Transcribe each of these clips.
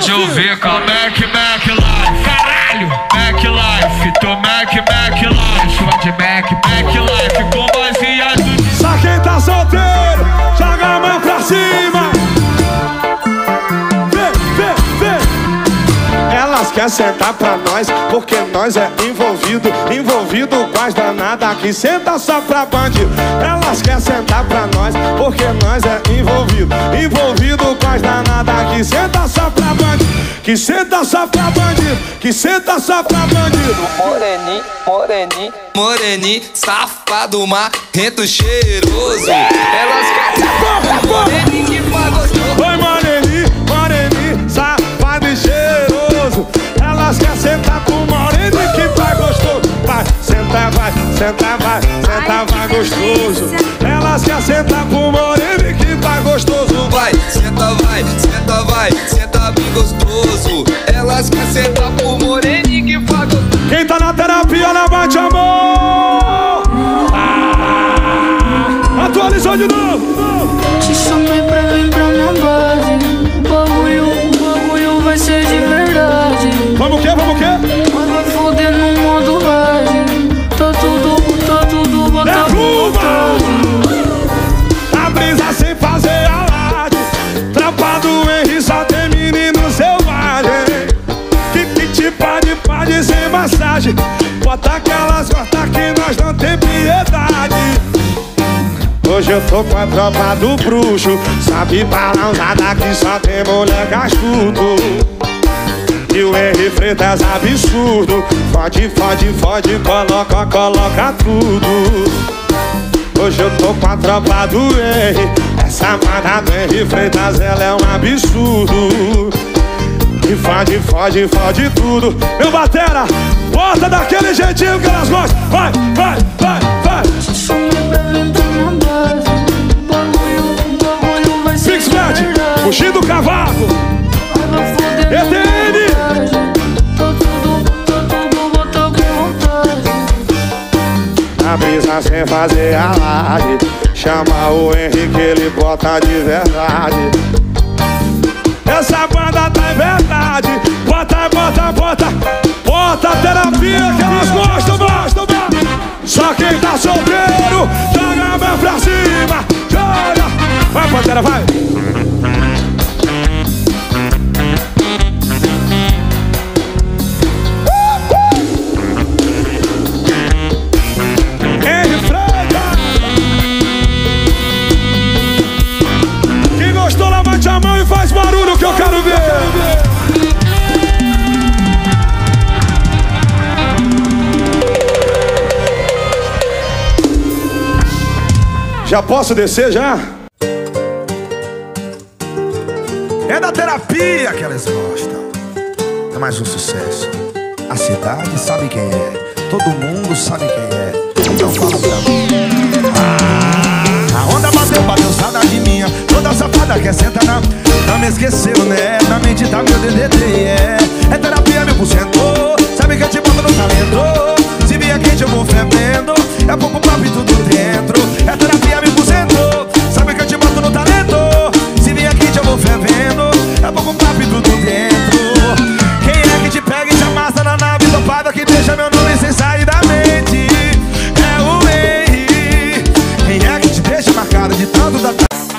Hoje eu vi com Mac Life. Caralho, Mac Life. Tô Mac Life. Chama de Mac Life. Com vozinha do... Só quem tá solteiro, joga a mão pra cima. Elas querem sentar pra nós, porque nós é envolvido com as danadas que senta só pra bandido. Elas querem sentar pra nós, porque nós é envolvido com as danadas que senta só pra bandido, que senta só pra bandido, que senta só pra bandido. Moreninho, safado, marrento, cheiroso. Elas querem sentar pra moreninho que faz gostoso. Oi, moreninho, safado e cheiroso. Elas querem sentar pro moreninho que faz gostoso. Vai, senta, vai gostoso. Elas querem sentar pro moreninho que faz gostoso. Vai, senta bem gostoso. Elas querem sentar pro moreninho que faz gostoso. Quem tá na terapia, levante a mão. Atualizou de novo. Te chamei pra vir pra minha base. O bagulho vai ser de verdade. Vamos o quê? Mas vai foder no modo hard. Tá tudo botado a brisa sem fazer alarde. Tropa do Henry só tem menino selvagem. Que te pode sem massagem. Bota aquelas gotas que nós não tem piedade. Hoje eu tô com a tropa do bruxo. Sabe balançada que só tem mulher gastudo. E o Henry Freitas absurdo. Fode, coloca tudo. Hoje eu tô com a tropa do Henry. Essa mana do Henry Freitas, ela é um absurdo. E fode tudo. Meu batera, bota daquele jeitinho que elas gostam. Vai. Te chamei pra vir pra minha base. O bagulho vai ser de verdade. Puxinho do cavaco. Mas vai foder no ETN. Tá tudo botado com vontade. A brisa sem fazer alarde. Chama o Henry que ele bota de verdade. Essa banda tá em verdade. Bota a terapia que elas gostam. Só quem tá solteiro, joga a mão pra cima. Joga. Vai, Pantera, vai. Henry Freitas. Quem gostou, levante a mão e faz barulho que eu quero ver. Já posso descer já? É da terapia que elas gostam. É mais um sucesso. A cidade sabe quem é. Todo mundo sabe quem é. Então fala pra mim. A onda bateu, saudade minha. Toda safada quer sentar na... Não me esqueceu, né? Na mente tá meu DDD, é terapia 1000%. Sabe que eu te boto no talento. Se vier quente eu vou fervendo. É pouco papo e tudo dentro. É terapia 1000%. Sabe que eu te boto no talento. Se vier quente eu vou fervendo. É pouco papo e tudo dentro. Quem é que te pega e te amassa na nave topada que deixa meu nome sem sair da mente? É o Henry. Quem é que te deixa marcado de tanto da...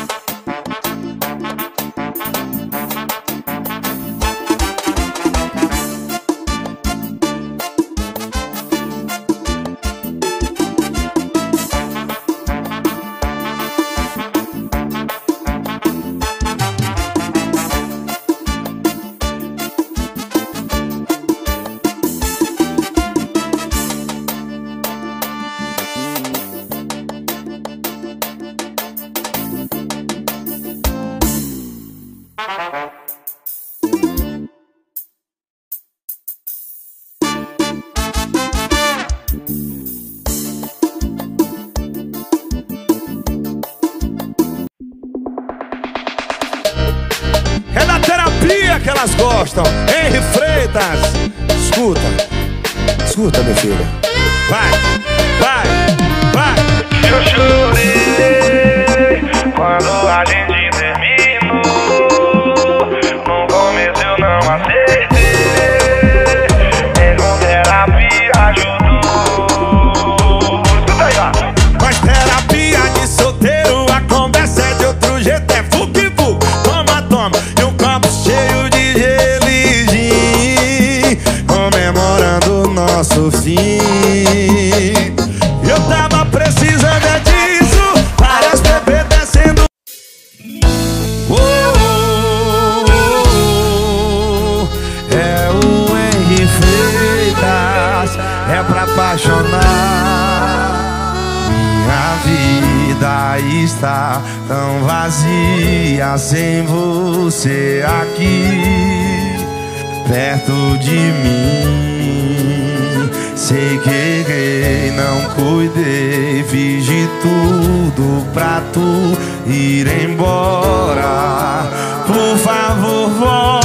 É da terapia que elas gostam. Henry Freitas. Escuta, meu filho. Vai. Eu chorei quando a gente terminou. No começo eu não tá tão vazia sem você aqui perto de mim. Sei que errei, não cuidei, fiz de tudo pra tu ir embora. Por favor, volta.